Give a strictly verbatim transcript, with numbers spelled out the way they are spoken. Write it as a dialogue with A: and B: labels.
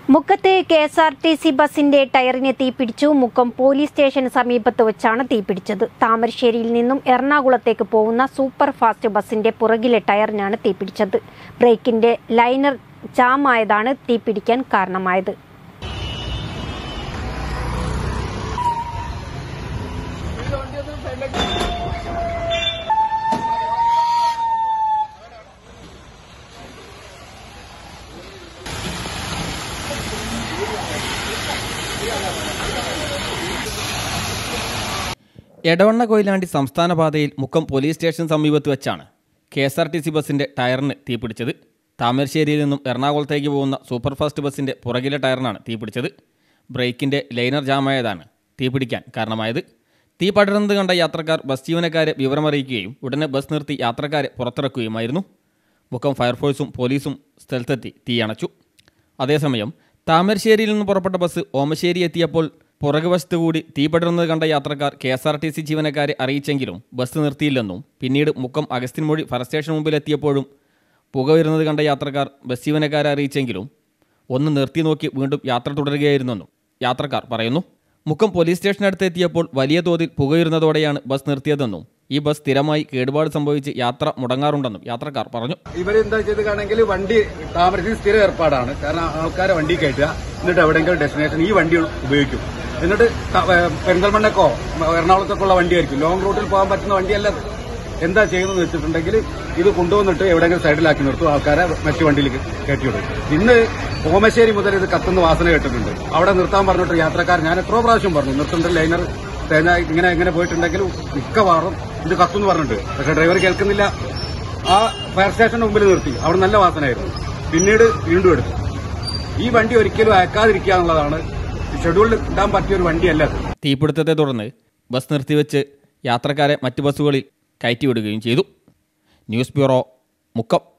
A: മുക്കത്തെ K S R T C ബസിന്റെ ടയറിനെ തീപിടിച്ചു. മുക്കം പോലീസ് സ്റ്റേഷന് സമീപത്ത് വെച്ചാണ് തീപിടിച്ചത്. താമരശ്ശേരിയിൽ നിന്നും എറണാകുളത്തേക്ക് പോകുന്ന സൂപ്പർ ഫാസ്റ്റ് ബസിന്റെ പുറകിലെ ടയറിനാണ് തീപിടിച്ചത്. ബ്രേക്കിന്റെ ലൈനർ ജാമായതാണ് തീപിടിക്കാൻ കാരണമായത്.
B: എടവണ്ണ കൊയിലാണ്ടി സംസ്ഥാന പാതയിൽ മുക്കം പോലീസ് സ്റ്റേഷൻ സമീപത്ത് വെച്ചാണ് K S R T C ബസിൻ്റെ ടയറിന് തീപിടിച്ചത്. താമരശ്ശേരിയിൽ നിന്നും എറണാകുളത്തേക്ക് പോകുന്ന സൂപ്പർ ഫാസ്റ്റ് ബസിൻ്റെ പുറകിലെ ടയറിനാണ് തീപിടിച്ചത്. ബ്രേക്കിൻ്റെ ലൈനർ ജാമായതാണ് തീപിടിക്കാൻ കാരണമായത്. തീ പടരുന്നത് കണ്ട യാത്രക്കാർ ബസ് ജീവനക്കാരെ വിവരമറിയിക്കുകയും ഉടനെ ബസ് നിർത്തി യാത്രക്കാരെ പുറത്തിറക്കുകയുമായിരുന്നു. മുക്കം ഫയർഫോഴ്സും പോലീസും സ്ഥലത്തെത്തി തീയണച്ചു. അതേസമയം താമരശ്ശേരിയിൽ നിന്ന് പുറപ്പെട്ട ബസ് ഓമശ്ശേരി എത്തിയപ്പോൾ പുറകുവശത്തു കൂടി തീ പടരുന്നത് കണ്ട യാത്രക്കാർ K S R T C ജീവനക്കാരെ അറിയിച്ചെങ്കിലും ബസ് നിർത്തിയില്ലെന്നും പിന്നീട് മുക്കം അഗസ്ത്യൻമൊഴി ഫയർ സ്റ്റേഷൻ മുമ്പിലെത്തിയപ്പോഴും പുക വരുന്നത് കണ്ട യാത്രക്കാർ ബസ് ജീവനക്കാരെ അറിയിച്ചെങ്കിലും ഒന്ന് നിർത്തി നോക്കി വീണ്ടും യാത്ര തുടരുകയായിരുന്നെന്നും യാത്രക്കാർ പറയുന്നു. മുക്കം പോലീസ് സ്റ്റേഷനടുത്ത് എത്തിയപ്പോൾ വലിയ തോതിൽ പുകയുന്നതോടെയാണ് ബസ് നിർത്തിയതെന്നും ഈ ബസ് സ്ഥിരമായി കേടുപാട് സംഭവിച്ച് യാത്ര മുടങ്ങാറുണ്ടെന്നും യാത്രക്കാർ പറഞ്ഞു.
C: ഇവരെന്താ ചെയ്തതാണെങ്കിൽ വണ്ടി താമരശ്ശേരി സ്ഥിര ഏർപ്പാടാണ്. കാരണം ആൾക്കാരെ വണ്ടി കയറ്റുക, എന്നിട്ട് എവിടെയെങ്കിലും ഡെസ്റ്റിനേഷൻ ഈ വണ്ടി ഉപയോഗിക്കും. എന്നിട്ട് പെരിന്തൽമണ്ണക്കോ എറണാകുളത്തൊക്കെ ഉള്ള വണ്ടിയായിരിക്കും. ലോങ് റൂട്ടിൽ പോകാൻ പറ്റുന്ന വണ്ടിയല്ല. എന്താ ചെയ്യുന്നതെന്ന് വെച്ചിട്ടുണ്ടെങ്കിൽ ഇത് കൊണ്ടുവന്നിട്ട് എവിടെയെങ്കിലും സൈഡിലാക്കി നിർത്തും, ആൾക്കാരെ മറ്റു വണ്ടിയിൽ കയറ്റിവിടും. ഇന്ന് ഓമശ്ശേരി മുതൽ ഇത് കത്തുന്ന വാസന കേട്ടിട്ടുണ്ട്. അവിടെ നിർത്താൻ പറഞ്ഞിട്ട് യാത്രക്കാർ ഞാൻ എത്രയോ പ്രാവശ്യം പറഞ്ഞു നിർത്തുന്നുണ്ട്, ലൈനർ തേങ്ങ ഇങ്ങനെ ഇങ്ങനെ പോയിട്ടുണ്ടെങ്കിൽ മിക്കവാറും ഇത് കത്തുന്ന് പറഞ്ഞിട്ടുണ്ട്. പക്ഷെ ഡ്രൈവർ കേൾക്കുന്നില്ല. ആ ഫയർ സ്റ്റേഷന്റെ മുമ്പിൽ നിർത്തി. അവിടെ നല്ല വാസനയായിരുന്നു. പിന്നീട് വീണ്ടും എടുത്തു. ഈ വണ്ടി ഒരിക്കലും അയക്കാതിരിക്കുക എന്നുള്ളതാണ്. ഷെഡ്യൂളിൽ ഇടാൻ പറ്റിയ ഒരു വണ്ടിയല്ല.
B: തീപിടുത്തത്തെ തുടർന്ന് ബസ് നിർത്തിവെച്ച് യാത്രക്കാരെ മറ്റു ബസ്സുകളിൽ കയറ്റിവിടുകയും ചെയ്തു. News bureau, Mukkam.